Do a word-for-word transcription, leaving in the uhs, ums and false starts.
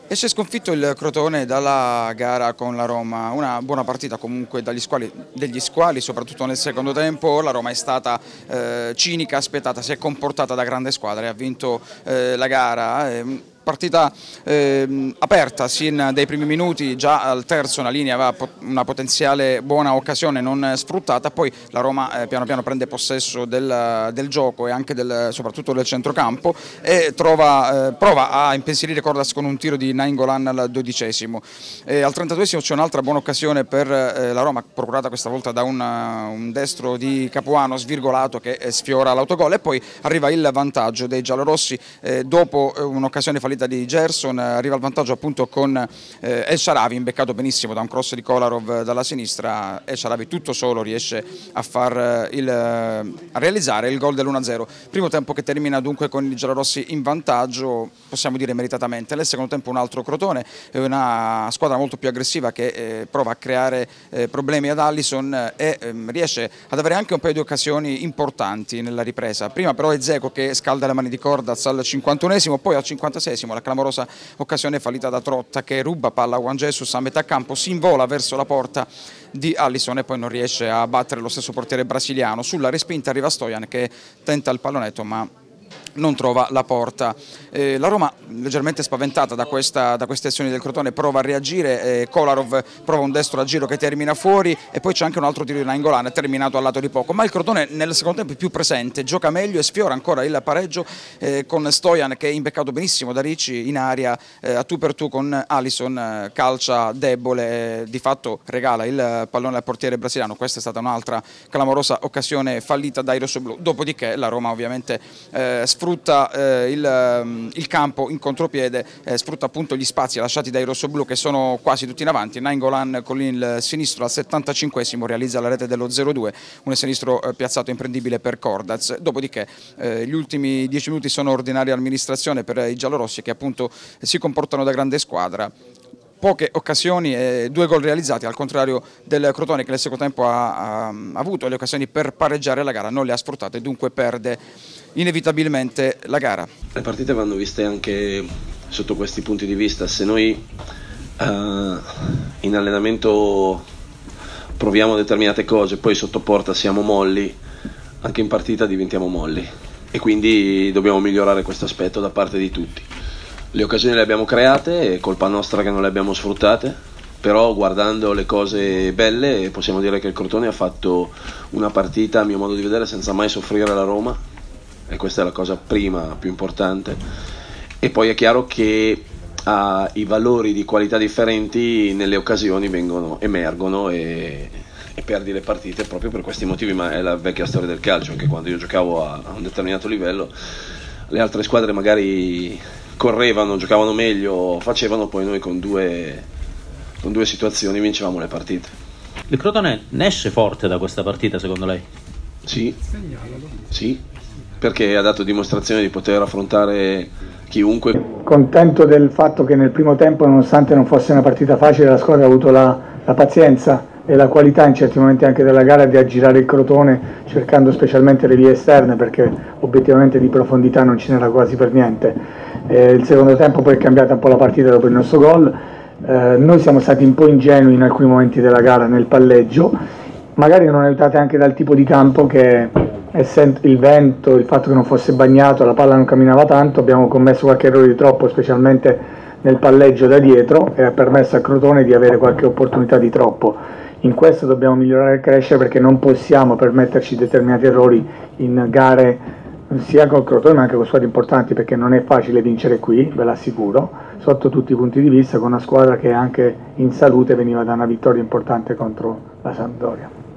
Esce sconfitto il Crotone dalla gara con la Roma, una buona partita comunque dagli squali, degli squali, soprattutto nel secondo tempo. La Roma è stata eh, cinica, aspettata, si è comportata da grande squadra e ha vinto eh, la gara. Eh, Partita eh, aperta sin dai primi minuti, già al terzo una linea aveva una potenziale buona occasione non sfruttata, poi la Roma eh, piano piano prende possesso del, del gioco e anche del, soprattutto del centrocampo e trova, eh, prova a impensierire Cordas con un tiro di Nainggolan al dodicesimo. E al trentaduesimo c'è un'altra buona occasione per eh, la Roma, procurata questa volta da un, un destro di Capuano svirgolato che eh, sfiora l'autogol, e poi arriva il vantaggio dei giallorossi eh, dopo eh, un'occasione fallita di Gerson. Arriva il vantaggio appunto con eh, El Shaarawy, imbeccato benissimo da un cross di Kolarov dalla sinistra. El Shaarawy tutto solo riesce a, far il, a realizzare il gol dell'uno a zero. Primo tempo che termina dunque con i giallorossi in vantaggio, possiamo dire meritatamente. Nel secondo tempo un altro Crotone, una squadra molto più aggressiva che eh, prova a creare eh, problemi ad Alisson e eh, riesce ad avere anche un paio di occasioni importanti nella ripresa. Prima però è Dzeko che scalda le mani di Cordas al cinquantunesimo, poi al cinquantaseiesimo la clamorosa occasione fallita da Trotta che ruba palla a Juan Jesus a metà campo, si invola verso la porta di Alisson e poi non riesce a battere lo stesso portiere brasiliano. Sulla respinta arriva Stojan che tenta il pallonetto ma non trova la porta. Eh, la Roma, leggermente spaventata da, questa, da queste azioni del Crotone, prova a reagire. eh, Kolarov prova un destro a giro che termina fuori e poi c'è anche un altro tiro di Nainggolan terminato al lato di poco, ma il Crotone nel secondo tempo è più presente, gioca meglio e sfiora ancora il pareggio eh, con Stojan che è imbeccato benissimo da Ricci in aria eh, a tu per tu con Alisson, eh, calcia debole, eh, di fatto regala il pallone al portiere brasiliano. Questa è stata un'altra clamorosa occasione fallita dai rossoblù. Dopodiché la Roma ovviamente eh, sfrutta eh, il, il campo in contropiede, eh, sfrutta appunto gli spazi lasciati dai rossoblù che sono quasi tutti in avanti. Nainggolan con il sinistro al settantacinquesimo realizza la rete dello zero due, un sinistro eh, piazzato imprendibile per Cordas. Dopodiché eh, gli ultimi dieci minuti sono ordinaria amministrazione per i giallorossi che appunto si comportano da grande squadra. Poche occasioni e due gol realizzati, al contrario del Crotone che nel secondo tempo ha, ha, ha avuto le occasioni per pareggiare la gara, non le ha sfruttate e dunque perde inevitabilmente la gara. Le partite vanno viste anche sotto questi punti di vista. Se noi uh, in allenamento proviamo determinate cose, poi sotto porta siamo molli, anche in partita diventiamo molli e quindi dobbiamo migliorare questo aspetto da parte di tutti. Le occasioni le abbiamo create, è colpa nostra che non le abbiamo sfruttate, però guardando le cose belle possiamo dire che il Crotone ha fatto una partita, a mio modo di vedere, senza mai soffrire la Roma, e questa è la cosa prima più importante. E poi è chiaro che uh, i valori di qualità differenti nelle occasioni vengono, emergono e, e perdi le partite proprio per questi motivi, ma è la vecchia storia del calcio. Anche quando io giocavo a, a un determinato livello, le altre squadre magari correvano, giocavano meglio, facevano, poi noi con due, con due situazioni vincevamo le partite. Il Crotone ne esce forte da questa partita secondo lei? Sì, sì, perché ha dato dimostrazione di poter affrontare chiunque. Contento del fatto che nel primo tempo, nonostante non fosse una partita facile, la squadra ha avuto la, la pazienza e la qualità in certi momenti anche della gara di aggirare il Crotone cercando specialmente le vie esterne, perché obiettivamente di profondità non ce n'era quasi per niente. Eh, il secondo tempo poi è cambiata un po' la partita dopo il nostro gol. Eh, noi siamo stati un po' ingenui in alcuni momenti della gara nel palleggio, magari non aiutate anche dal tipo di campo che, essendo il vento, il fatto che non fosse bagnato, la palla non camminava tanto, abbiamo commesso qualche errore di troppo, specialmente nel palleggio da dietro, e ha permesso a Crotone di avere qualche opportunità di troppo. In questo dobbiamo migliorare e crescere, perché non possiamo permetterci determinati errori in gare sia con Crotone ma anche con squadre importanti, perché non è facile vincere qui, ve l'assicuro, sotto tutti i punti di vista, con una squadra che anche in salute veniva da una vittoria importante contro la Sampdoria.